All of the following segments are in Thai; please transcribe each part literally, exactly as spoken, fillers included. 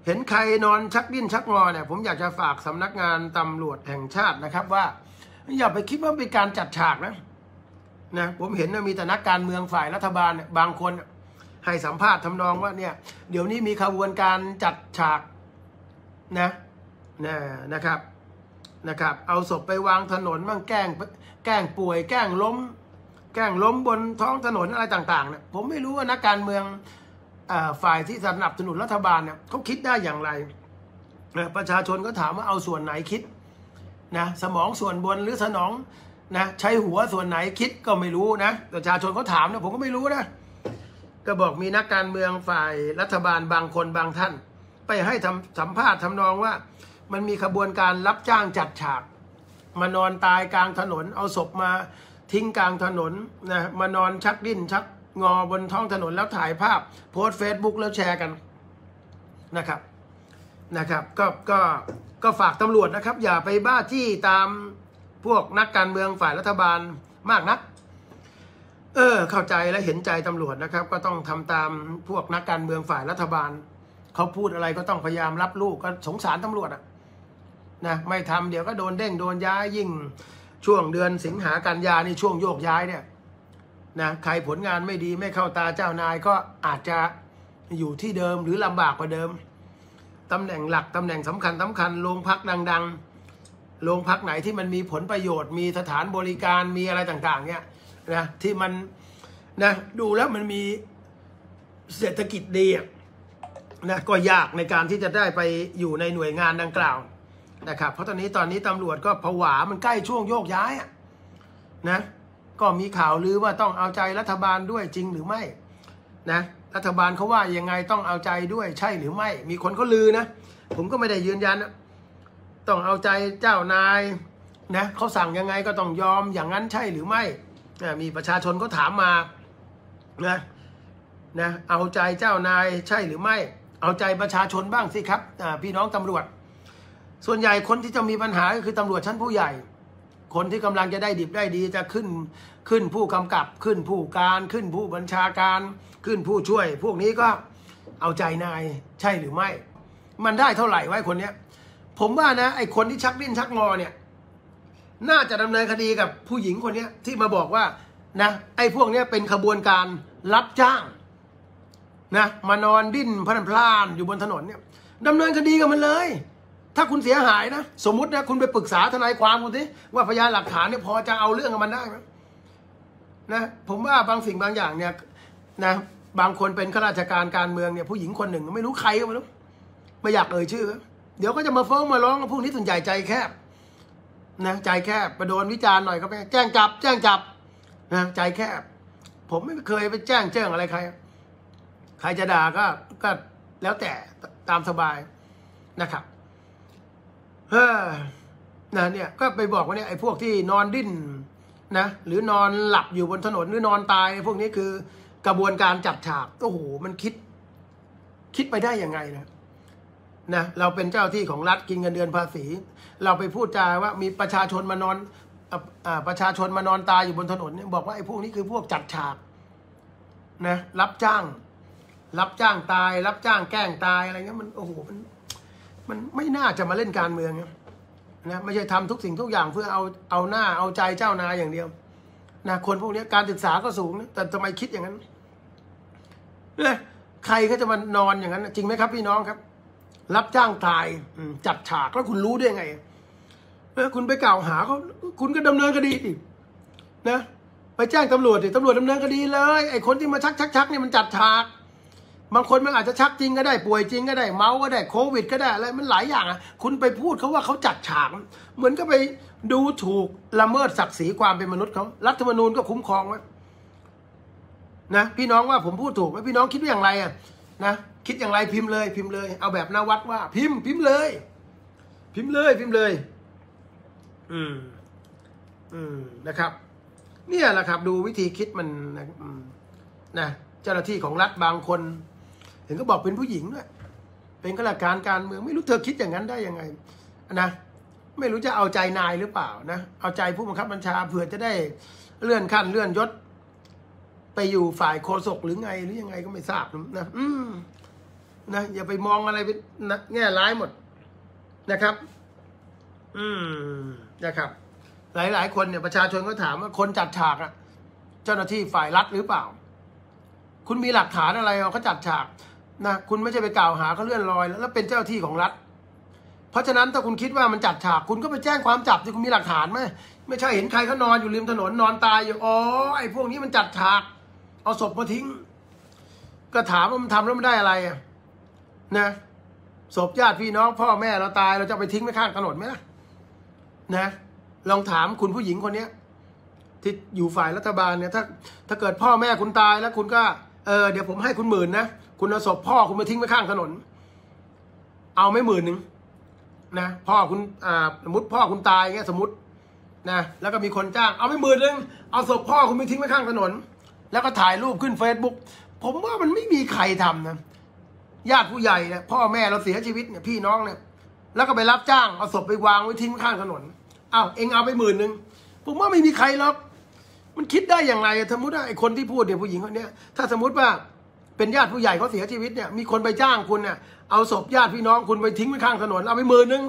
เห็นใครนอนชักดิ้นชักงอเนี่ยผมอยากจะฝากสำนักงานตำรวจแห่งชาตินะครับว่าอย่าไปคิดว่าเป็นการจัดฉากนะนะผมเห็นมีแต่นักการเมืองฝ่ายรัฐบาลเนี่ยบางคนให้สัมภาษณ์ทำนองว่าเนี่ยเดี๋ยวนี้มีขบวนการจัดฉากนะนะนะครับนะครับเอาศพไปวางถนนบ้างแกล้งแกล้งป่วยแกล้งล้มแกล้งล้มบนท้องถนนอะไรต่างๆเนี่ยผมไม่รู้ว่านักการเมืองฝ่ายที่สนับสนุนรัฐบาลเนี่ยเขาคิดได้อย่างไรประชาชนก็ถามว่าเอาส่วนไหนคิดนะสมองส่วนบนหรือสมองนะใช้หัวส่วนไหนคิดก็ไม่รู้นะประชาชนเขาถามนะผมก็ไม่รู้นะก็บอกมีนักการเมืองฝ่ายรัฐบาลบางคนบางท่านไปให้ทำสัมภาษณ์ทำนองว่ามันมีขบวนการรับจ้างจัดฉากมานอนตายกลางถนนเอาศพมาทิ้งกลางถนนนะมานอนชักดิ้นชักงอบนท้องถนนแล้วถ่ายภาพโพสต์เฟซบุ๊กแล้วแชร์กันนะครับนะครับก็ก็ก็ฝากตำรวจนะครับอย่าไปบ้าจี้ตามพวกนักการเมืองฝ่ายรัฐบาลมากนักเออเข้าใจและเห็นใจตำรวจนะครับก็ต้องทำตามพวกนักการเมืองฝ่ายรัฐบาลเขาพูดอะไรก็ต้องพยายามรับลูกก็สงสารตำรวจอ่ะนะไม่ทำเดี๋ยวก็โดนเด้งโดนย้ายยิ่งช่วงเดือนสิงหากันยานี่ช่วงโยกย้ายเนี่ยนะใครผลงานไม่ดีไม่เข้าตาเจ้านายก็อาจจะอยู่ที่เดิมหรือลำบากกว่าเดิมตำแหน่งหลักตำแหน่งสำคัญสำคัญโรงพักดังๆโรงพักไหนที่มันมีผลประโยชน์มีสถานบริการมีอะไรต่างๆเนี่ยนะที่มันนะดูแล้วมันมีเศรษฐกิจดีนะก็ยากในการที่จะได้ไปอยู่ในหน่วยงานดังกล่าวนะครับเพราะตอนนี้ตอนนี้ตำรวจก็ผวามันใกล้ช่วงโยกย้ายนะก็มีข่าวลือว่าต้องเอาใจรัฐบาลด้วยจริงหรือไม่นะรัฐบาลเขาว่ายังไงต้องเอาใจด้วยใช่หรือไม่มีคนเขาลือนะผมก็ไม่ได้ยืนยันนะต้องเอาใจเจ้านายนะเขาสั่งยังไงก็ต้องยอมอย่างนั้นใช่หรือไม่นะมีประชาชนก็ถามมานะนะเอาใจเจ้านายใช่หรือไม่เอาใจประชาชนบ้างสิครับพี่น้องตำรวจส่วนใหญ่คนที่จะมีปัญหาก็คือตำรวจชั้นผู้ใหญ่คนที่กำลังจะได้ดิบได้ดีจะขึ้นขึ้นผู้กำกับขึ้นผู้การขึ้นผู้บัญชาการขึ้นผู้ช่วยพวกนี้ก็เอาใจนายใช่หรือไม่มันได้เท่าไหร่ไว้คนเนี้ยผมว่านะไอ้คนที่ชักดิ้นชักงอเนี่ยน่าจะดำเนินคดีกับผู้หญิงคนนี้ที่มาบอกว่านะไอ้พวกนี้เป็นขบวนการรับจ้างนะมานอนดิ้นพลันพลานอยู่บนถนนเนี่ยดำเนินคดีกับมันเลยถ้าคุณเสียหายนะสมมุตินะคุณไปปรึกษาทนายความคุณสิว่าพยานหลักฐานเนี่ยพอจะเอาเรื่องกับมันได้ไหมนะผมว่าบางสิ่งบางอย่างเนี่ยนะบางคนเป็นข้าราชการการเมืองเนี่ยผู้หญิงคนหนึ่งไม่รู้ใครก็ไม่รู้ไม่อยากเอ่ยชื่อเดี๋ยวก็จะมาฟ้องมาร้องพวกนี้ส่วนใหญ่ใจแคบนะใจแคบไปโดนวิจารณ์หน่อยก็ไปแจ้งจับแจ้งจับนะใจแคบผมไม่เคยไปแจ้งแจ้งอะไรใครใครจะด่าก็ก็แล้วแต่ตามสบายนะครับเฮ้อนะเนี่ยก็ไปบอกว่าเนี่ยไอ้พวกที่นอนดิ้นนะหรือนอนหลับอยู่บนถนนหรือนอนตายพวกนี้คือกระบวนการจัดฉากโอ้โหมันคิดคิดไปได้ยังไงนะนะเราเป็นเจ้าที่ของรัฐกินเงินเดือนภาษีเราไปพูดจาว่ามีประชาชนมานอนประชาชนมานอนตายอยู่บนถนนเนี่ยบอกว่าไอ้พวกนี้คือพวกจัดฉากนะรับจ้างรับจ้างตายรับจ้างแกล้งตายอะไรเงี้ยมันโอ้โหมันมันไม่น่าจะมาเล่นการเมืองนะไม่ใช่ทำทุกสิ่งทุกอย่างเพื่อเอาเอาหน้าเอาใจเจ้านายอย่างเดียวนะคนพวกนี้การศึกษาก็สูงนะแต่ทำไมคิดอย่างนั้นเนี่ยใครเขาจะมานอนอย่างนั้นจริงไหมครับพี่น้องครับรับจ้างตายจัดฉากแล้วคุณรู้ได้ไงแล้วคุณไปกล่าวหาเขาคุณก็ดำเนินคดีดินะไปแจ้งตำรวจดิตำรวจดำเนินคดีเลยไอ้คนที่มาชักชักชักนี่มันจัดฉากบางคนมันอาจจะชักจริงก็ได้ป่วยจริงก็ได้เมาก็ได้โควิดก็ได้อะไรมันหลายอย่างอ่ะคุณไปพูดเขาว่าเขาจัดฉากเหมือนก็ไปดูถูกละเมิดศักดิ์ศรีความเป็นมนุษย์เขารัฐธรรมนูญก็คุ้มครองไว้นะพี่น้องว่าผมพูดถูกไหมพี่น้องคิดว่าอย่างไรอ่ะนะคิดอย่างไรพิมพ์เลยพิมพ์เลยเอาแบบนวัดว่าพิมพ์พิมพ์เลยพิมพ์เลยพิมพ์เลยอืมอืมนะครับเนี่ยแหละครับดูวิธีคิดมันนะเจ้าหน้าที่ของรัฐบางคนเห็นก็บอกเป็นผู้หญิงด้วยเป็นข้าราชการการเมืองไม่รู้เธอคิดอย่างนั้นได้ยังไงนะไม่รู้จะเอาใจนายหรือเปล่านะเอาใจผู้บังคับบัญชาเผื่อจะได้เลื่อนขั้นเลื่อนยศไปอยู่ฝ่ายโฆษกหรือไงหรือยังไงก็ไม่ทราบนะอืมนะอย่าไปมองอะไรเป็นแง่ร้ายหมดนะครับอืมนะครับหลายๆคนเนี่ยประชาชนก็ถามว่าคนจัดฉากอะเจ้าหน้าที่ฝ่ายรัฐหรือเปล่าคุณมีหลักฐานอะไรเขาจัดฉากนะคุณไม่ใช่ไปกล่าวหาเขาเลื่อนลอยแล้วเป็นเจ้าหน้าที่ของรัฐเพราะฉะนั้นถ้าคุณคิดว่ามันจัดฉากคุณก็ไปแจ้งความจับที่คุณมีหลักฐานไหมไม่ใช่เห็นใครเขานอนอยู่ริมถนนนอนตายอยู่อ๋อไอ้พวกนี้มันจัดฉากเอาศพมาทิ้งก็ถามว่ามันทำแล้วมันได้อะไรอะนะศพญาติพี่น้องพ่อแม่เราตายเราจะไปทิ้งไว้ข้างถนนไหมล่ะนะลองถามคุณผู้หญิงคนนี้ที่อยู่ฝ่ายรัฐบาลเนี่ยถ้าถ้าเกิดพ่อแม่คุณตายแล้วคุณก็เออเดี๋ยวผมให้คุณหมื่นนะคุณเอาศพพ่อคุณมาทิ้งไว้ข้างถนนเอาไม่หมื่นหนึ่งนะพ่อคุณอ่าสมมติพ่อคุณตายเงี้ยสมมตินะแล้วก็มีคนจ้างเอาไม่หมื่นหนึ่งเอาศพพ่อคุณไปทิ้งไว้ข้างถนนแล้วก็ถ่ายรูปขึ้นเฟซบุ๊กผมว่ามันไม่มีใครทำนะญาติผู้ใหญ่เนี่ยพ่อแม่เราเสียชีวิตเนี่ยพี่น้องเนี่ยแล้วก็ไปรับจ้างเอาศพไปวางไว้ทิ้งข้างถนนอ้าวเองเอาไปหมื่นหนึ่งผมว่าไม่มีใครหรอกมันคิดได้อย่างไรสมมติว่าไอ้คนที่พูดเนี่ยผู้หญิงคนนี้ถ้าสมมติว่าเป็นญาติผู้ใหญ่เขาเสียชีวิตเนี่ยมีคนไปจ้างคุณเนี่ยเอาศพญาติพี่น้องคุณไปทิ้งไว้ข้างถนนเอาไปหมื่นหนึ่ง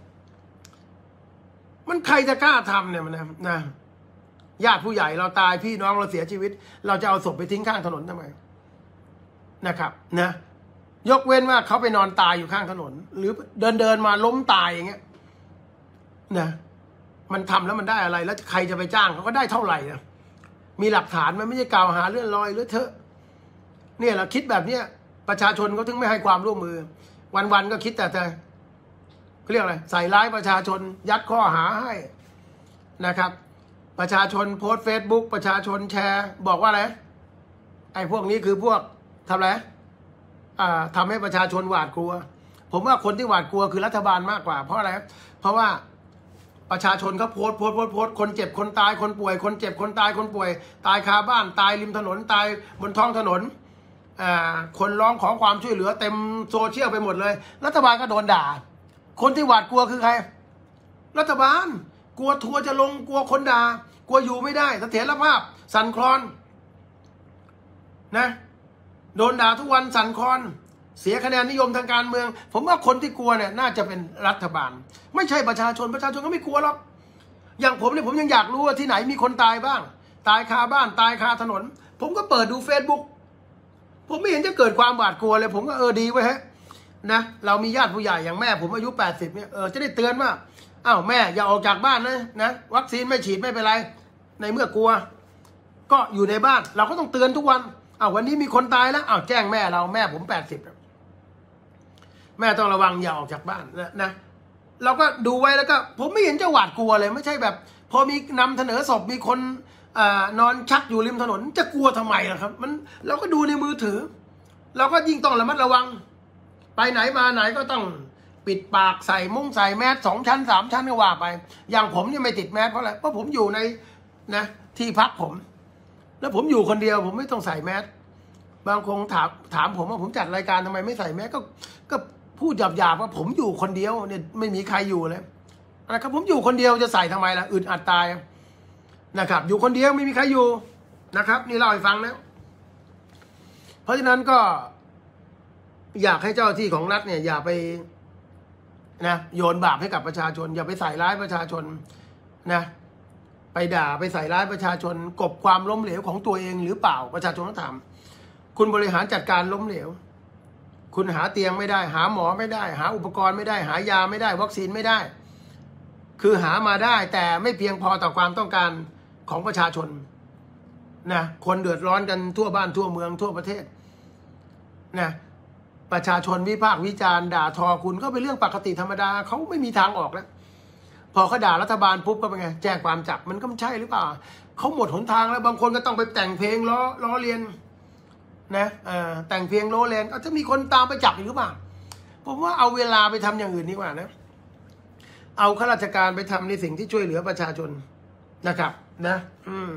มันใครจะกล้าทำเนี่ยมันนะนะญาติผู้ใหญ่เราตายพี่น้องเราเสียชีวิตเราจะเอาศพไปทิ้งข้างถนนทำไมนะครับนะยกเว้นว่าเขาไปนอนตายอยู่ข้างถนนหรือเดินเดินมาล้มตายอย่างเงี้ยนะมันทำแล้วมันได้อะไรแล้วใครจะไปจ้างเขาก็ได้เท่าไหร่นะมีหลักฐานมันไม่ใช่กล่าวหาเลื่อนลอยหรือเถอะเนี่ยเราคิดแบบเนี้ยประชาชนเขาถึงไม่ให้ความร่วมมือวันๆก็คิดแต่แต่เขาเรียกอะไรใส่ร้ายประชาชนยัดข้อหาให้นะครับประชาชนโพสต์เฟซบุ๊กประชาชนแชร์บอกว่าอะไรไอ้พวกนี้คือพวกทำอะไรอ่าทำให้ประชาชนหวาดกลัวผมว่าคนที่หวาดกลัวคือรัฐบาลมากกว่าเพราะอะไรเพราะว่าประชาชนเขาโพสต์โพสต์โพสต์โพสต์คนเจ็บคนตายคนป่วยคนเจ็บคนตายคนป่วยตายคาบ้านตายริมถนนตายบนท้องถนนอ่าคนร้องขอความช่วยเหลือเต็มโซเชียลไปหมดเลยรัฐบาลก็โดนด่าคนที่หวาดกลัวคือใครรัฐบาลกลัวทัวร์จะลงกลัวคนด่ากลัวอยู่ไม่ได้เสถียรภาพสั่นคลอนนะโดนด่าทุกวันสั่นคลอนเสียคะแนนนิยมทางการเมืองผมว่าคนที่กลัวเนี่ยน่าจะเป็นรัฐบาลไม่ใช่ประชาชนประชาชนก็ไม่กลัวหรอกอย่างผมเนี่ยผมยังอยากรู้ว่าที่ไหนมีคนตายบ้างตายคาบ้านตายคาถนนผมก็เปิดดู Facebook ผมไม่เห็นจะเกิดความหวาดกลัวเลยผมก็เออดีไว้ฮะนะเรามีญาติผู้ใหญ่อย่างแม่ผมอายุแปดสิบเนี่ยเออจะได้เตือนว่าอ้าวแม่อย่าออกจากบ้านนะนะวัคซีนไม่ฉีดไม่เป็นไรในเมื่อกลัวก็อยู่ในบ้านเราก็ต้องเตือนทุกวันอ้าววันนี้มีคนตายแล้วอ้าวแจ้งแม่เราแม่ผมแปดสิบแม่ต้องระวังอย่าออกจากบ้านนะนะเราก็ดูไว้แล้วก็ผมไม่เห็นจะหวาดกลัวเลยไม่ใช่แบบพอมีนำเสนอศพมีคนอ่านอนชักอยู่ริมถนนจะกลัวทำไมล่ะครับมันเราก็ดูในมือถือเราก็ยิ่งต้องระมัดระวังไปไหนมาไหนก็ต้องปิดปากใส่มุ้งใส่แมสสองชั้นสามชั้นก็ว่าไปอย่างผมเนี่ยไม่ติดแมสเพราะอะไรเพราะผมอยู่ในนะที่พักผมแล้วผมอยู่คนเดียวผมไม่ต้องใส่แมสบางคนถามถามผมว่าผมจัดรายการทำไมไม่ใส่แมสก็ก็พูดหยาบๆว่าผมอยู่คนเดียวเนี่ยไม่มีใครอยู่เลยนะครับผมอยู่คนเดียวจะใส่ทำไมล่ะอึดอัดตายนะครับอยู่คนเดียวไม่มีใครอยู่นะครับนี่เล่าให้ฟังนะเพราะฉะนั้นก็อยากให้เจ้าหน้าที่ของรัฐเนี่ยอย่าไปนะโยนบาปให้กับประชาชนอย่าไปใส่ร้ายประชาชนนะไปด่าไปใส่ร้ายประชาชนกบความล้มเหลวของตัวเองหรือเปล่าประชาชนต้องถามคุณบริหารจัดการล้มเหลวคุณหาเตียงไม่ได้หาหมอไม่ได้หาอุปกรณ์ไม่ได้หายาไม่ได้วัคซีนไม่ได้คือหามาได้แต่ไม่เพียงพอต่อความต้องการของประชาชนนะคนเดือดร้อนกันทั่วบ้านทั่วเมืองทั่วประเทศนะประชาชนวิพากษ์วิจารณ์ด่าทอคุณก็เป็นเรื่องปกติธรรมดาเขาไม่มีทางออกแล้วพอเขาด่ารัฐบาลปุ๊บก็เป็นไงแจ้งความจับมันก็ไม่ใช่หรือเปล่าเขาหมดหนทางแล้วบางคนก็ต้องไปแต่งเพลงล้อล้อเลียนนะเอ่อแต่งเพลงล้อเลียนก็จะมีคนตามไปจับอีกหรือเปล่าผมว่าเอาเวลาไปทำอย่างอื่นดีกว่านะเอาข้าราชการไปทำในสิ่งที่ช่วยเหลือประชาชนนะครับนะอืม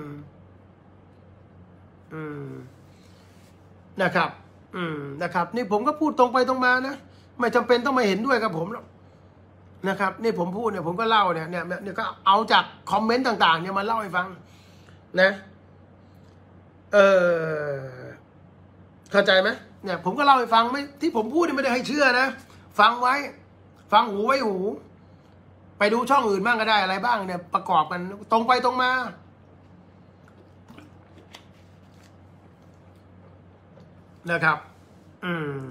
อืมนะครับอืมนะครับนี่ผมก็พูดตรงไปตรงมานะไม่จำเป็นต้องมาเห็นด้วยกับผมหรอกนะครับนี่ผมพูดเนี่ยผมก็เล่าเนี่ยเนี่ยเนี่ยก็เอาจากคอมเมนต์ต่างๆเนี่ยมาเล่าให้ฟังนะเออเข้าใจไหมเนี่ยผมก็เล่าให้ฟังไม่ที่ผมพูดไม่ได้ให้เชื่อนะฟังไว้ฟังหูไว้หูไปดูช่องอื่นบ้างก็ได้อะไรบ้างเนี่ยประกอบกันตรงไปตรงมานะครับอืม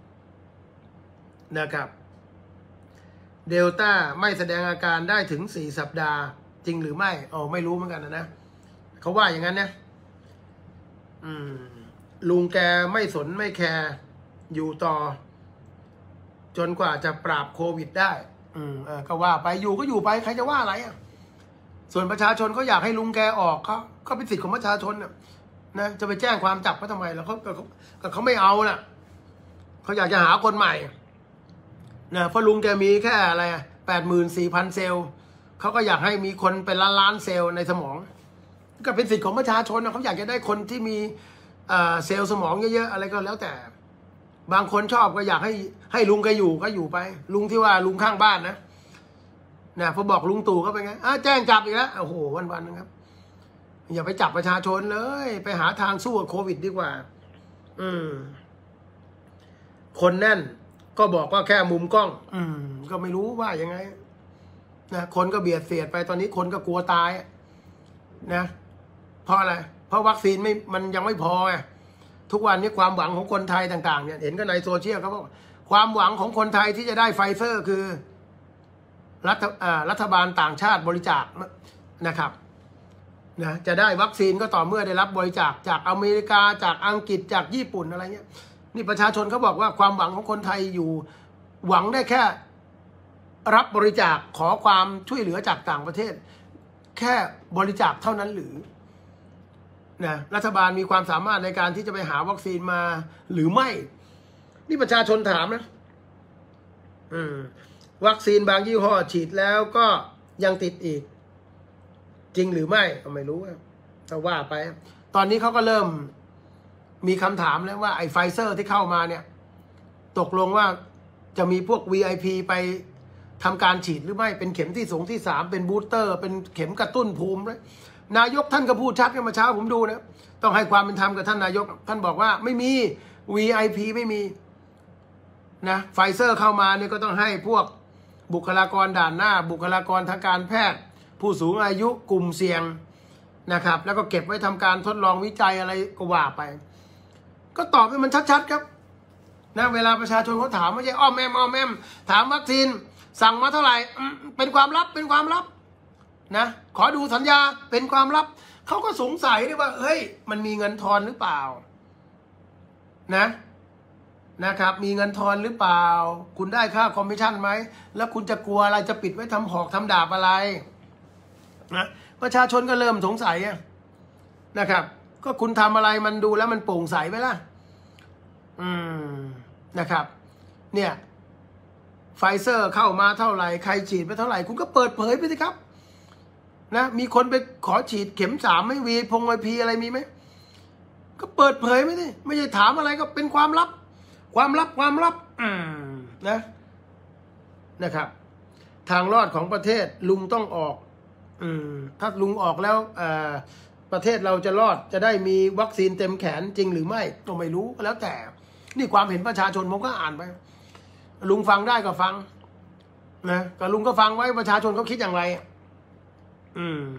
นะครับเดลต้าไม่แสดงอาการได้ถึงสี่สัปดาห์จริงหรือไม่อ๋อไม่รู้เหมือนกันนะนะเขาว่าอย่างนั้นนะอืมลุงแกไม่สนไม่แคร์อยู่ต่อจนกว่าจะปราบโควิดได้อืมเออก็ว่าไปอยู่ก็อยู่ไปใครจะว่าอะไรอ่ะส่วนประชาชนเขาอยากให้ลุงแกออกเขาก็เป็นสิทธิ์ของประชาชนนะนะจะไปแจ้งความจับเขาทำไมแล้วเขาเขาเขาไม่เอาน่ะเขาอยากจะหาคนใหม่นะเพราะลุงแกมีแค่อะไรแปดหมื่นสี่พันเซลล์เขาก็อยากให้มีคนเป็นล้านล้านเซลล์ในสมองก็เป็นสิทธิ์ของประชาชนนะเขาอยากจะได้คนที่มีเซลล์สมองเยอะๆอะไรก็แล้วแต่บางคนชอบก็อยากให้ให้ลุงแกอยู่ก็อยู่ไปลุงที่ว่าลุงข้างบ้านนะนะพอบอกลุงตู่ก็ไปไงอ่ะแจ้งจับอีกแล้วโอ้โหวันๆนะครับอย่าไปจับประชาชนเลยไปหาทางสู้กับโควิดดีกว่าอืมคนแน่นก็บอกว่าแค่มุมกล้องอืมก็ไม่รู้ว่ายังไงนะคนก็เบียดเสียดไปตอนนี้คนก็กลัวตายนะเพราะอะไรเพราะวัคซีนไม่มันยังไม่พอไงทุกวันนี้ความหวังของคนไทยต่างๆเนี่ยเห็นกันในโซเชียลเขาบอกความหวังของคนไทยที่จะได้ไฟเซอร์คือรัฐรัฐบาลต่างชาติบริจาคนะครับนะจะได้วัคซีนก็ต่อเมื่อได้รับบริจาคจากอเมริกาจากอังกฤษจากญี่ปุ่นอะไรเงี้ยนี่ประชาชนเขาบอกว่าความหวังของคนไทยอยู่หวังได้แค่รับบริจาคขอความช่วยเหลือจากต่างประเทศแค่บริจาคเท่านั้นหรือนะรัฐบาลมีความสามารถในการที่จะไปหาวัคซีนมาหรือไม่นี่ประชาชนถามนะอืมวัคซีนบางยี่ห้อฉีดแล้วก็ยังติดอีกจริงหรือไม่ก็ไม่รู้แต่ว่าไปตอนนี้เขาก็เริ่มมีคำถามแล้วว่าไอ้ไฟเซอร์ที่เข้ามาเนี่ยตกลงว่าจะมีพวก วี ไอ พี ไปทำการฉีดหรือไม่เป็นเข็มที่สองที่สามเป็นบูสเตอร์เป็นเข็มกระตุ้นภูมิด้วยนายกท่านก็พูดชัดกันมาเช้าผมดูนะต้องให้ความเป็นธรรมกับท่านนายกท่านบอกว่าไม่มี วี ไอ พี ไม่มีนะไฟเซอร์เข้ามาเนี่ยก็ต้องให้พวกบุคลากรด่านหน้าบุคลากรทางการแพทย์ผู้สูงอายุกลุ่มเสี่ยงนะครับแล้วก็เก็บไว้ทำการทดลองวิจัยอะไรก็ว่าไปก็ตอบให้มันชัดๆครับนะเวลาประชาชนเขาถามไม่ใช่อ้อมแอมอ้อมแอมถามวัคซีนสั่งมาเท่าไหร่เป็นความลับเป็นความลับนะขอดูสัญญาเป็นความลับเขาก็สงสัยด้วยว่าเฮ้ยมันมีเงินทอนหรือเปล่านะนะครับมีเงินทอนหรือเปล่าคุณได้ค่าคอมมิชชั่นไหมแล้วคุณจะกลัวอะไรจะปิดไว้ทำหอกทำดาบอะไรนะประชาชนก็เริ่มสงสัยนะครับก็คุณทำอะไรมันดูแล้วมันโปร่งใสไหมล่ะอืมนะครับเนี่ยไฟเซอร์เข้ามาเท่าไหร่ใครฉีดไปเท่าไหร่คุณก็เปิดเผยไปสิครับนะมีคนไปขอฉีดเข็มสามไม่วีพงไอพีอะไรมีไหมก็เปิดเผยไม่ได้ไม่ใช่ถามอะไรก็เป็นความลับความลับความลับอืมนะนะครับทางรอดของประเทศลุงต้องออกอืมถ้าลุงออกแล้วอ่าประเทศเราจะรอดจะได้มีวัคซีนเต็มแขนจริงหรือไม่ก็ไม่รู้แล้วแต่นี่ความเห็นประชาชนผมก็อ่านไปลุงฟังได้ก็ฟังนะก็ลุงก็ฟังไว้ประชาชนเขาคิดอย่างไรอืม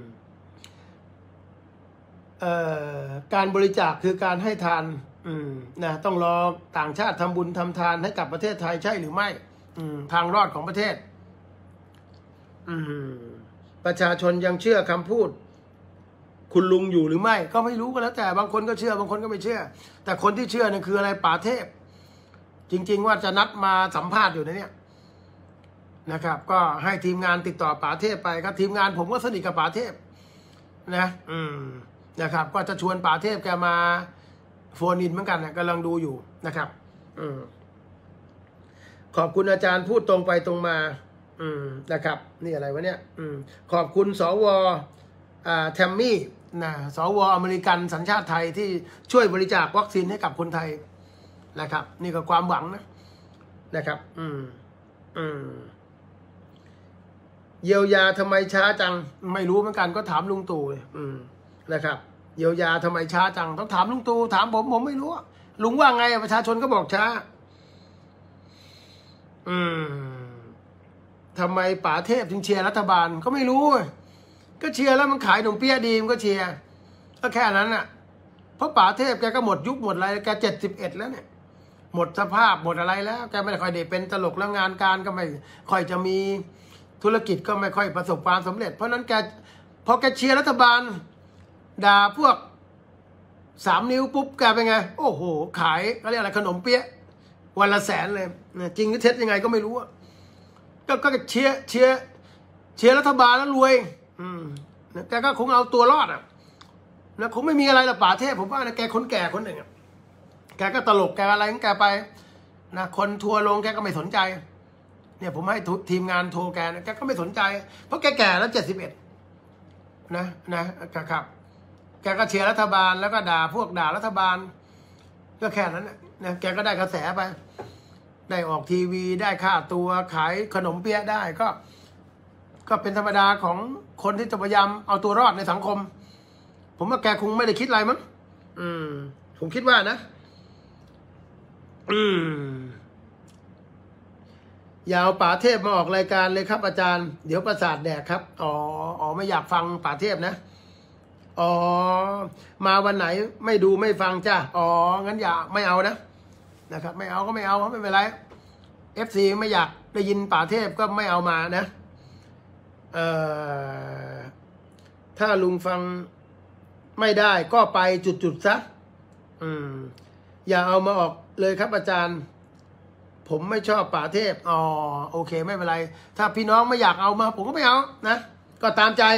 เอ่อการบริจาคคือการให้ทานอืมนะต้องรอต่างชาติทำบุญทำทานให้กับประเทศไทยใช่หรือไม่อืมทางรอดของประเทศอืมประชาชนยังเชื่อคำพูดคุณลุงอยู่หรือไม่ก็ไม่รู้ก็แล้วแต่บางคนก็เชื่อบางคนก็ไม่เชื่อแต่คนที่เชื่อเนี่ยคืออะไรป๋าเทพจริงๆว่าจะนัดมาสัมภาษณ์อยู่นะเนี่ยนะครับก็ให้ทีมงานติดต่อป๋าเทพไปครับทีมงานผมก็สนิทกับป๋าเทพนะอืมนะครับก็จะชวนป๋าเทพแกมาโฟนอินเหมือนกันนะกำลังดูอยู่นะครับอืมขอบคุณอาจารย์พูดตรงไปตรงมาอืมนะครับนี่อะไรวะเนี่ยอืมขอบคุณสวอ่าแทมมี่นะสวอเมริกันสัญชาติไทยที่ช่วยบริจาควัคซีนให้กับคนไทยนะครับนี่ก็ความหวังนะนะครับอืมอืมเยียวยาทำไมช้าจังไม่รู้เหมือนกันก็ถามลุงตู่อืมนะครับเยียวยาทำไมช้าจังต้องถามลุงตู่ถามผมผมไม่รู้ลุงว่าไงประชาชนก็บอกช้าอืมทำไมป๋าเทพถึงเชียร์รัฐบาลก็ไม่รู้ก็เชียร์แล้วมันขายขนมเปี๊ยะดีมันก็เชียร์ก็แค่นั้นน่ะเพราะป๋าเทพแกก็หมดยุคหมดอะไรแกเจ็ดสิบเอ็ดแล้วเนี่ยหมดสภาพหมดอะไรแล้วแกไม่ได้ค่อยได้เป็นตลกแล้วงานการก็ไม่ค่อยจะมีธุรกิจก็ไม่ค่อยประสบความสำเร็จเพราะนั้นแกพอแกเชียร์รัฐบาลด่าพวกสามนิ้วปุ๊บแกเป็นไงโอ้โหขายเขาเรียกอะไรขนมเปี๊ยะวันละแสนเลยจริงหรือเท็จยังไงก็ไม่รู้ก็ก็เชียร์เชียร์เชียร์รัฐบาลแล้วรวยอืมแกก็คงเอาตัวรอดอ่ะนะคงไม่มีอะไรหรอกป๋าเทพผมว่านะแกคนแก่คนหนึ่งแกก็ตลกแกอะไรของแกไปนะคนทัวร์ลงแกก็ไม่สนใจเนี่ยผมให้ทีมงานโทรแกนะแกก็ไม่สนใจเพราะแกแก่แล้วเจ็ดสิบเอ็ดนะนะครับแกก็เชียร์รัฐบาลแล้วก็ด่าพวกด่ารัฐบาลก็แค่นั้นนะแกก็ได้กระแสไปได้ออกทีวีได้ค่าตัวขายขนมเปี๊ยะได้ก็ก็เป็นธรรมดาของคนที่จะพยายามเอาตัวรอดในสังคมผมว่าแกคงไม่ได้คิดอะไรมั้งอืมผมคิดว่านะอืมอย่าเอาป๋าเทพมาออกรายการเลยครับอาจารย์เดี๋ยวประสาทแดกครับอ๋ออ๋อไม่อยากฟังป๋าเทพนะอ๋อมาวันไหนไม่ดูไม่ฟังจ้าอ๋องั้นอย่าไม่เอานะนะครับไม่เอาก็ไม่เอาไม่เป็นไร เอฟ ซี ไม่อยากได้ยินป๋าเทพก็ไม่เอามานะเอ่อถ้าลุงฟังไม่ได้ก็ไปจุดๆซะอืมอย่าเอามาออกเลยครับอาจารย์ผมไม่ชอบป๋าเทพอ๋อโอเคไม่เป็นไรถ้าพี่น้องไม่อยากเอามาผมก็ไม่เอานะก็ตามใจ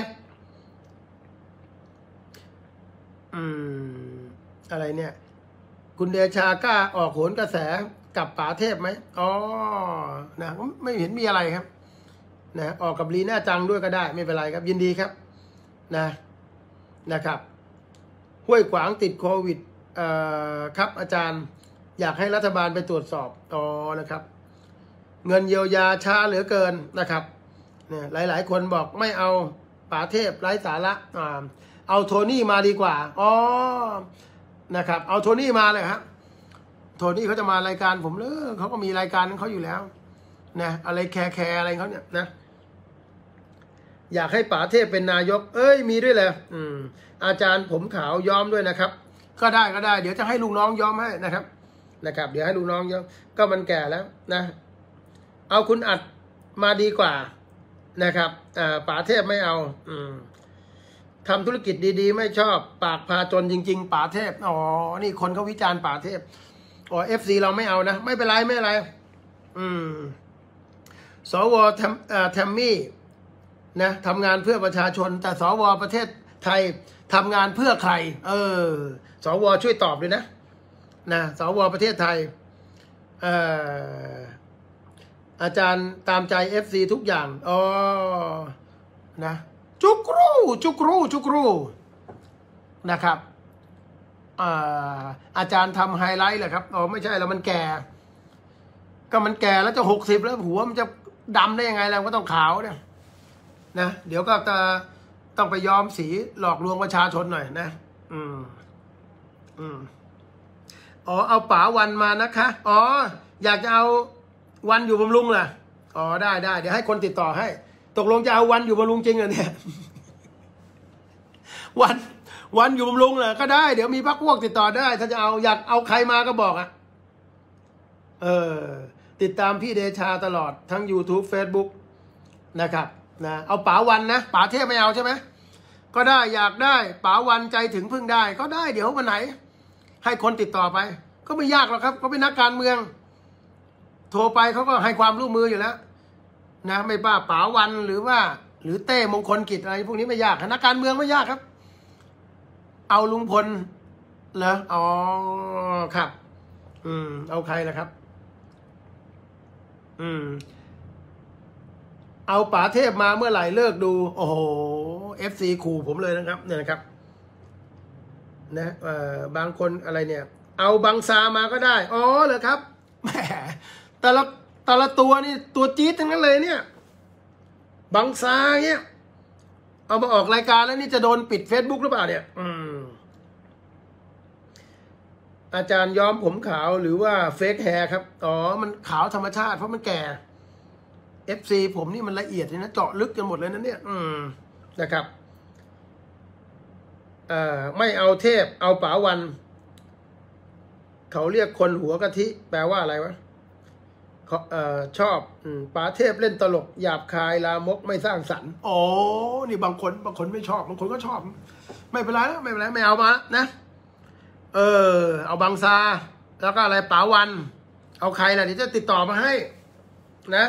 อืมอะไรเนี่ยคุณเดชากล้าออกโหนกระแสกับป๋าเทพไหมอ๋อนะไม่เห็นมีอะไรครับนะออกกับลีน่าจังด้วยก็ได้ไม่เป็นไรครับยินดีครับนะนะครับห้วยขวางติดโควิดเอ่อครับอาจารย์อยากให้รัฐบาลไปตรวจสอบอ๋อนะครับเงินเยียวยาช้าเหลือเกินนะครับเนี่ยหลายๆคนบอกไม่เอาป๋าเทพไร้สาระอ่าเอาโทนี่มาดีกว่าอ๋อนะครับเอาโทนี่มาเลยครับโทนี่เขาจะมารายการผมเลยเขาก็มีรายการของเขาอยู่แล้วนะอะไรแคร์แคร์อะไรเขาเนี่ยนะอยากให้ป๋าเทพเป็นนายกเอ้ยมีด้วยเลยอืมอาจารย์ผมขาวย้อมด้วยนะครับก็ได้ก็ได้เดี๋ยวจะให้ลูกน้องย้อมให้นะครับนะครับเดี๋ยวให้ลูกน้องย้อมก็มันแก่แล้วนะเอาคุณอัดมาดีกว่านะครับอ่าป๋าเทพไม่เอาอืมทำธุรกิจดีๆไม่ชอบปากพาจนจริงๆป๋าเทพอ๋อนี่คนเขาวิจารณ์ป๋าเทพอ๋อเอฟซีเราไม่เอานะไม่เป็นไรไม่เป็นไรอืมสวแทมเอ่อแทมมี่นะทำงานเพื่อประชาชนแต่สวประเทศไทยทำงานเพื่อใครเออสวช่วยตอบด้วยนะนะสวประเทศไทยเอ่ออาจารย์ตามใจ เอฟ ซี ทุกอย่างอ๋อนะจุกรูจุกรูจุกรูนะครับอ่าอาจารย์ทำไฮไลท์แหละครับอ๋อไม่ใช่แล้วมันแก่ก็มันแก่แล้วจะหกสิบแล้วหัวมันจะดำได้ยังไงแล้วก็ต้องขาวเนี่ยนะเดี๋ยวก็จะต้องไปย้อมสีหลอกลวงประชาชนหน่อยนะอืมอืมอ๋อเอาป๋าวันมานะคะอ๋ออยากจะเอาวันอยู่บำรุงเหรออ๋อได้ได้เดี๋ยวให้คนติดต่อให้ตกลงจะเอาวันอยู่บำรุงจริงเหรอเนี่ยวันวันอยู่บำรุงเหรอก็ได้เดี๋ยวมีพรรคพวกติดต่อได้ถ้าจะเอาอยากเอาใครมาก็บอกอ่ะเออติดตามพี่เดชาตลอดทั้ง YouTube Facebook นะครับนะเอาป๋าวันนะป๋าเทพไม่เอาใช่ไหมก็ได้อยากได้ป๋าวันใจถึงพึ่งได้ก็ได้เดี๋ยววันไหนให้คนติดต่อไปก็ไม่ยากหรอกครับเขาเป็นนักการเมืองโทรไปเขาก็ให้ความร่วมมืออยู่แล้วนะไม่ป้าป๋าวันหรือว่าหรือเต้มงคลกิจอะไรพวกนี้ไม่ยากนักการเมืองไม่ยากครับเอาลุงพลเหรออ๋อครับอืมเอาใครล่ะครับอืมเอาป๋าเทพมาเมื่อไหร่เลิกดูโอ้โห เอฟ ซี ขู่ผมเลยนะครับเนี่ยนะครับนะเอ่อบางคนอะไรเนี่ยเอาบังซามาก็ได้อ๋อเหรอครับแหมแต่ละแต่ละตัวนี่ตัวจี๊ดทั้งนั้นเลยเนี่ยบังซาเนี่ยเอามาออกรายการแล้วนี่จะโดนปิด Facebook หรือเปล่าเนี่ยอืมอาจารย์ย้อมผมขาวหรือว่าเฟกแฮร์ครับอ๋อมันขาวธรรมชาติเพราะมันแก่ เอฟ ซี ผมนี่มันละเอียดเลยนะเจาะลึกกันหมดเลยนะเนี่ยอืมนะครับเอ่อไม่เอาเทพเอาป๋าวันเขาเรียกคนหัวกะทิแปลว่าอะไรวะเขาเอ่อชอบป๋าเทพเล่นตลกหยาบคายลามกไม่สร้างสรรค์อ๋อนี่บางคนบางคนไม่ชอบบางคนก็ชอบไม่เป็นไรนะไม่เป็นไรไม่เอามานะเออเอาบางซาแล้วก็อะไรป๋าวันเอาใครล่ะเดี๋ยวจะติดต่อมาให้นะ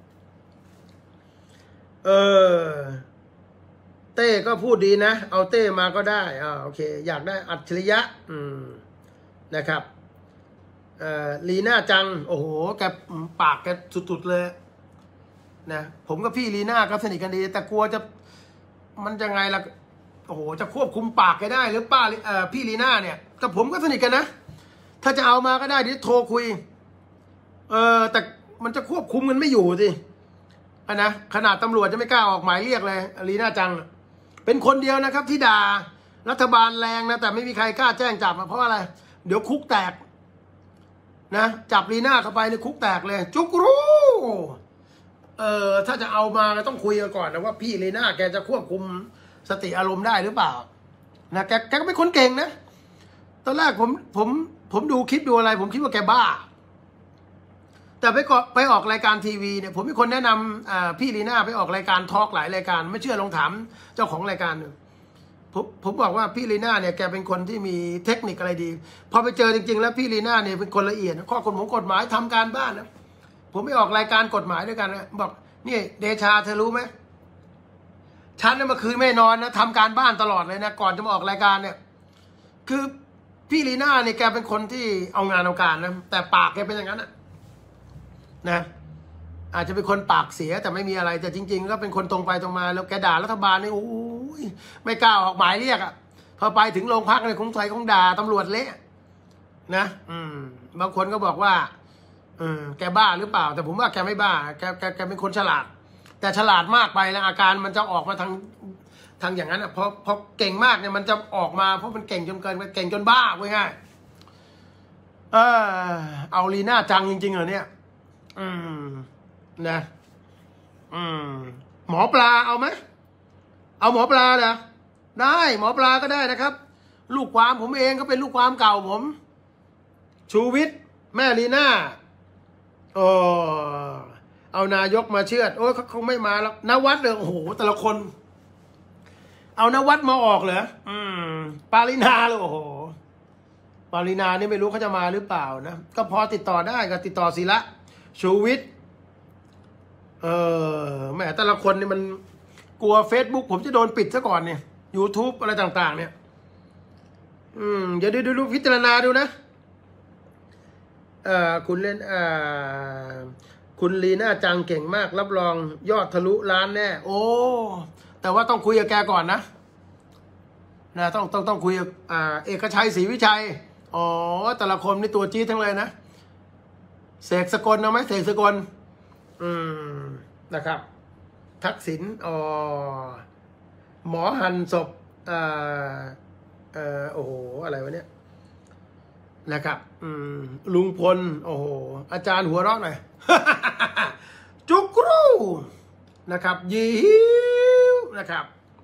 เออเต้ก็พูดดีนะเอาเต้มาก็ได้อ่าโอเคอยากได้อัจฉริยะอืมนะครับเอ่อลีน่าจังโอ้โหแกปากแกสุดๆเลยนะผมกับพี่ลีน่าก็สนิทกันดีแต่กลัวจะมันจะไงล่ะโอ้โหจะควบคุมปากแกได้หรือป้าเอ่อพี่ลีน่าเนี่ยกับผมก็สนิทกันนะถ้าจะเอามาก็ได้เดี๋ยวโทรคุยเออแต่มันจะควบคุมกันไม่อยู่สิอ่ะนะขนาดตำรวจจะไม่กล้าออกหมายเรียกเลยลีน่าจังเป็นคนเดียวนะครับที่ด่ารัฐบาลแรงนะแต่ไม่มีใครกล้าแจ้งจับเพราะอะไรเดี๋ยวคุกแตกนะจับลีน่าเข้าไปในคุกแตกเลยจุกรู้เออถ้าจะเอามาก็ต้องคุยกันก่อนนะว่าพี่ลีน่าแกจะควบคุมสติอารมณ์ได้หรือเปล่านะแกแกก็เป็นคนเก่งนะตอนแรกผมผมผมดูคลิปดูอะไรผมคิดว่าแกบ้าแต่ไปก็ไปออกรายการทีวีเนี่ยผมมีคนแนะนำพี่ลีน่าไปออกรายการทอล์กหลายรายการไม่เชื่อลองถามเจ้าของรายการผมผมบอกว่าพี่ลีน่าเนี่ยแกเป็นคนที่มีเทคนิคอะไรดีพอไปเจอจริงๆแล้วพี่ลีน่าเนี่ยเป็นคนละเอียดข้อกฎหมายกฎหมายทำการบ้านนะผมไปออกรายการกฎหมายด้วยกันนะบอกนี่เดชาเธอรู้ไหมฉันเนี่ยเมื่อคืนไม่นอนนะทำการบ้านตลอดเลยนะก่อนจะมาออกรายการเนี่ยคือพี่ลีน่าเนี่ยแกเป็นคนที่เอางานเอาการนะแต่ปากแกเป็นอย่างนั้นนะนะอาจจะเป็นคนปากเสียแต่ไม่มีอะไรแต่จริงๆก็เป็นคนตรงไปตรงมาแล้วแกด่ารัฐบาลนี่โอ้ยไม่กล้าออกหมายเรียกอ่ะพอไปถึงโรงพักเนี่ยคงใส่คงด่าตำรวจเละนะอืมบางคนก็บอกว่าอืมแกบ้าหรือเปล่าแต่ผมว่าแกไม่บ้าแกแกแกเป็นคนฉลาดแต่ฉลาดมากไปแล้วอาการมันจะออกมาทางทางอย่างนั้นอ่ะพอพอเก่งมากเนี่ยมันจะออกมาเพราะมันเก่งจนเกินเก่งจนบ้าไว้ง่ายเออเอาลีน่าจังจริงๆเหรอเนี่ยอืมนะอืมหมอปลาเอาไหมเอาหมอปลาเหรอได้หมอปลาก็ได้นะครับลูกความผมเองก็เป็นลูกความเก่าผมชูวิทย์แม่ลีน่าโอ้เอานายกมาเชือดโอ้ยเขาคงไม่มาแล้วนวัดเลยโอ้โหแต่ละคนเอานวัดมาออกเหรออืมปารินาเลยโอ้โหปารินานี่ไม่รู้เขาจะมาหรือเปล่านะก็พอติดต่อได้ก็ติดต่อสิละชูวิทย์เออแหมแต่ละคนนี่มันกลัว Facebook ผมจะโดนปิดซะก่อนเนี่ย YouTube อะไรต่างๆเนี่ยอืมเดี๋ยวดูดูพิจารณาดูนะเอ่อคุณเล่นเอ่อคุณลีน่าจังเก่งมากรับรองยอดทะลุล้านแน่โอ้แต่ว่าต้องคุยกับแกก่อนนะนะต้องต้องต้องคุยกับอ่าเอกชัยศรีวิชัยอ๋อแต่ละคนนี่ตัวจี๊ดทั้งเลยนะเสกสกลเอาไหมเสกสกลอืมนะครับทักษิณอ๋อหมอหันศพอ่าเอ่อโอ้โหอะไรวะเนี่ยนะครับอืมลุงพลโอ้โหอาจารย์หัวเราะหน่อย จุกรูนะครับยิวนะครับ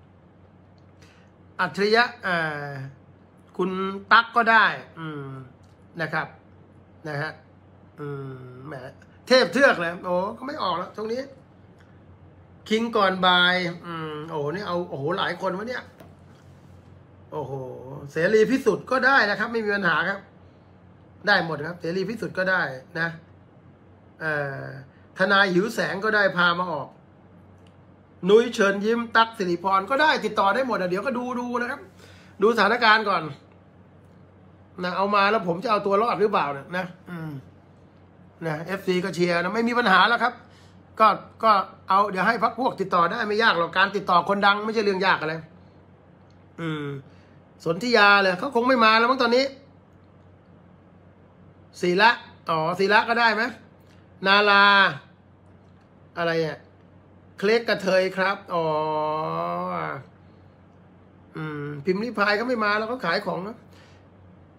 อัจฉริยะอ่าคุณตั๊กก็ได้อืมนะครับนะฮะอืมแหมเทพเทือกเลยโอ้ก็ไม่ออกแล้วตรงนี้คิงก่อนบายอืมโอ้นี่เอาโอ้โหหลายคนวะเนี่ยโอ้โหเสรีพิสุทธิ์ก็ได้นะครับไม่มีปัญหาครับได้หมดครับเสรีพิสุทธิ์ก็ได้นะเอ่อทนายหิวแสงก็ได้พามาออกนุ้ยเชิญยิ้มตั๊กสิริพรก็ได้ติดต่อได้หมดเดี๋ยวก็ดูดูนะครับดูสถานการณ์ก่อนนะเอามาแล้วผมจะเอาตัวรอดหรือเปล่าเนี่ยนะอืมนะเอฟซีก็เชียร์นะไม่มีปัญหาแล้วครับก็ก็เอาเดี๋ยวให้พรรคพวกติดต่อได้ไม่ยากหรอกการติดต่อคนดังไม่ใช่เรื่องยากอะไรอืมสนธิยาเลยเขาคงไม่มาแล้วมั้งตอนนี้ศิระอ๋อศิระก็ได้ไหมนาลาอะไรอ่ะเคล็กกระเทยครับอ๋ออืมพิมพ์ริพายเขาไม่มาแล้วเขาขายของนะ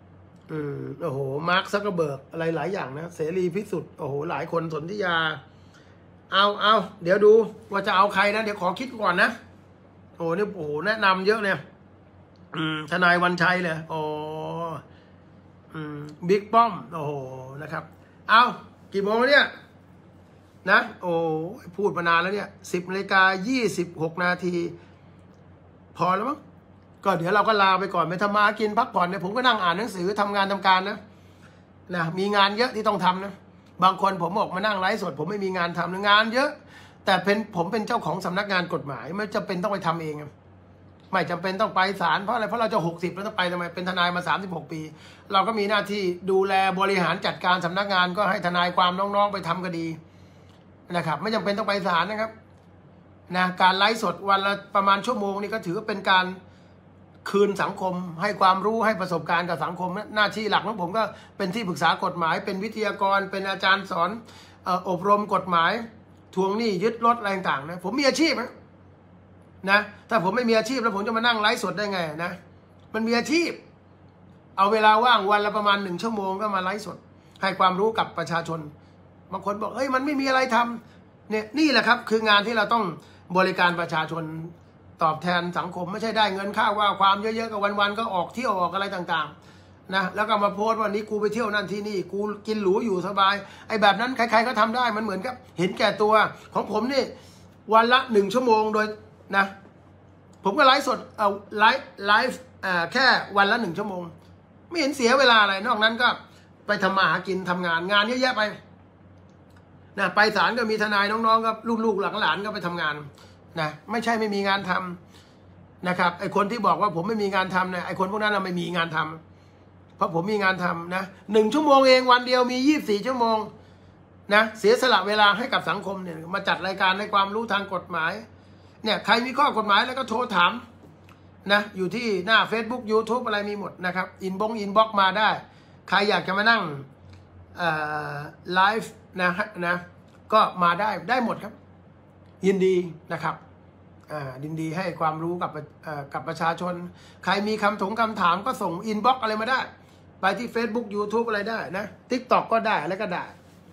อืมโอ้โหมาร์คซักเกอร์เบิร์กอะไรหลายอย่างนะเสรีพิสุทธิ์โอ้โหหลายคนสนธิยาเอาเอาเดี๋ยวดูว่าจะเอาใครนะเดี๋ยวขอคิดก่อนนะโอ้นี่โอ้โหแนะนำเยอะเนี่ยอืมทนายวันชัยเลยโอ้อืมบิ๊กป้อมโอ้โหนะครับเอากี่โมงแล้วเนี่ยนะโอ้พูดมานานแล้วเนี่ยสิบนาฬิกายี่สิบหกนาทีพอแล้วมั้งก็เดี๋ยวเราก็ลาไปก่อนไปทำมากินพักผ่อนเนี่ยผมก็นั่งอ่านหนังสือทำงานทำการนะนะมีงานเยอะที่ต้องทำนะบางคนผมบอกมานั่งไลฟ์สดผมไม่มีงานทำนะงานเยอะแต่เป็นผมเป็นเจ้าของสำนักงานกฎหมายไม่จำเป็นต้องไปทำเองไม่จำเป็นต้องไปศาลเพราะอะไรเพราะเราจะหกสิบแล้วต้องไปทำไมเป็นทนายมาสามสิบหกปีเราก็มีหน้าที่ดูแลบริหารจัดการสำนักงานก็ให้ทนายความน้องๆไปทำคดีนะครับไม่จำเป็นต้องไปศาลนะครับนะการไลฟ์สดวันละประมาณชั่วโมงนี่ก็ถือว่าเป็นการคืนสังคมให้ความรู้ให้ประสบการณ์กับสังคมหน้าที่หลักของผมก็เป็นที่ปรึกษากฎหมายเป็นวิทยากรเป็นอาจารย์สอนอบรมกฎหมายทวงหนี้ยึดรถอะไรต่างๆนะผมมีอาชีพนะนะถ้าผมไม่มีอาชีพแล้วผมจะมานั่งไลฟ์สดได้ไงนะมันมีอาชีพเอาเวลาว่างวันละประมาณหนึ่งชั่วโมงก็มาไลฟ์สดให้ความรู้กับประชาชนบางคนบอกเฮ้ยมันไม่มีอะไรทำเนี่ยนี่แหละครับคืองานที่เราต้องบริการประชาชนตอบแทนสังคมไม่ใช่ได้เงินค่าว่าความเยอะๆกับวันๆก็ออกเที่ยวออกอะไรต่างๆนะแล้วก็มาโพสต์วันนี้กูไปเที่ยวนั่นที่นี่กูกินหรูอยู่สบายไอ้แบบนั้นใครๆก็ทำได้มันเหมือนกับเห็นแก่ตัวของผมนี่วันละหนึ่งชั่วโมงโดยนะผมก็ไลฟ์สดเอาไลฟ์ไลฟ์อ่าแค่วันละหนึ่งชั่วโมงไม่เห็นเสียเวลาอะไรนอกนั้นก็ไปทำมาหากินทำงานงานเยอะแยะไปนะไปศาลก็มีทนายน้องๆก็ลูกๆหลานๆก็ไปทำงานนะไม่ใช่ไม่มีงานทำนะครับไอคนที่บอกว่าผมไม่มีงานทำเนี่ยไอคนพวกนั้นเราไม่มีงานทำเพราะผมมีงานทำนะหนึ่งชั่วโมงเองวันเดียวมียี่สิบสี่ชั่วโมงนะเสียสละเวลาให้กับสังคมเนี่ยมาจัดรายการในความรู้ทางกฎหมายเนี่ยใครมีข้อกฎหมายแล้วก็โทรถามนะอยู่ที่หน้า Facebook YouTube อะไรมีหมดนะครับอินบ็อกอินบ็อกมาได้ใครอยากจะมานั่งไลฟ์นะนะก็มาได้ได้หมดครับยินดีนะครับยินดีให้ความรู้กับกับประชาชนใครมีคำถงคำถามก็ส่งอินบ็อกอะไรมาได้ไปที่ Facebook YouTube อะไรได้นะ TikTok ก็ได้อะไรก็ได้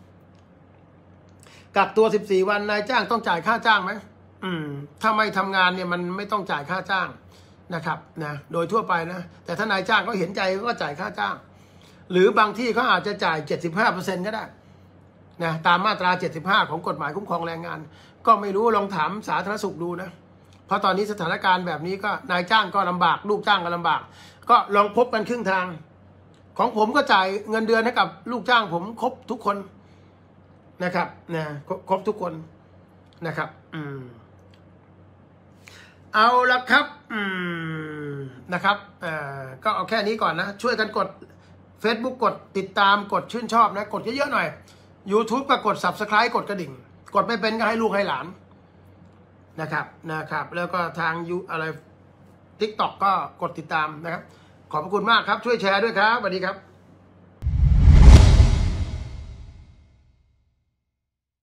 กักตัวสิบสี่วันนายจ้างต้องจ่ายค่าจ้างไหมอืมถ้าไม่ทำงานเนี่ยมันไม่ต้องจ่ายค่าจ้างนะครับนะโดยทั่วไปนะแต่ถ้านายจ้างเขาเห็นใจก็จ่ายค่าจ้างหรือบางที่เขาอาจจะจ่าย เจ็ดสิบห้าเปอร์เซ็นต์ ก็ได้นะตามมาตราเจ็ดสิบห้าของกฎหมายคุ้มครองแรงงานก็ไม่รู้ลองถามสาธารณสุขดูนะเพราะตอนนี้สถานการณ์แบบนี้ก็นายจ้างก็ลำบากลูกจ้างก็ลำบากก็ลองพบกันครึ่งทางของผมก็จ่ายเงินเดือนให้กับลูกจ้างผมครบทุกคนนะครับนะครบทุกคนนะครับอืมเอาละครับอืมนะครับอ่าก็เอาแค่นี้ก่อนนะช่วยกันกด Facebook กดติดตามกดชื่นชอบนะกดเยอะๆหน่อย YouTube ก็กด Subscribe กดกระดิ่งกดไม่เป็นก็ให้ลูกให้หลานนะครับนะครับแล้วก็ทางยูอะไร TikTok ก็กดติดตามนะครับขอบพระคุณมากครับช่วยแชร์ด้วยครับสวัสดีครับ